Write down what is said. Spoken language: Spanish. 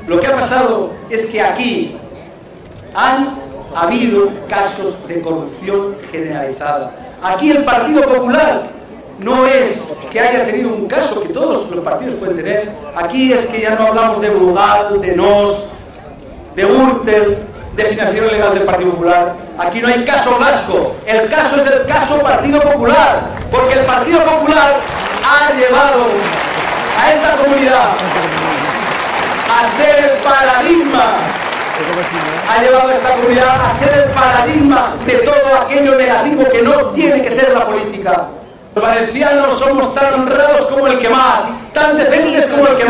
Lo que ha pasado es que aquí han habido casos de corrupción generalizada. Aquí el Partido Popular no es que haya tenido un caso que todos los partidos pueden tener. Aquí es que ya no hablamos de Brugal, de Nos, de Gürtel, de financiación ilegal del Partido Popular. Aquí no hay caso Blasco. El caso es el caso Partido Popular, porque el Partido Popular ha llevado a esta comunidad a ser el paradigma, ha llevado a esta comunidad a ser el paradigma de todo aquello negativo que no tiene que ser la política. Los valencianos somos tan honrados como el que más, tan decentes como el que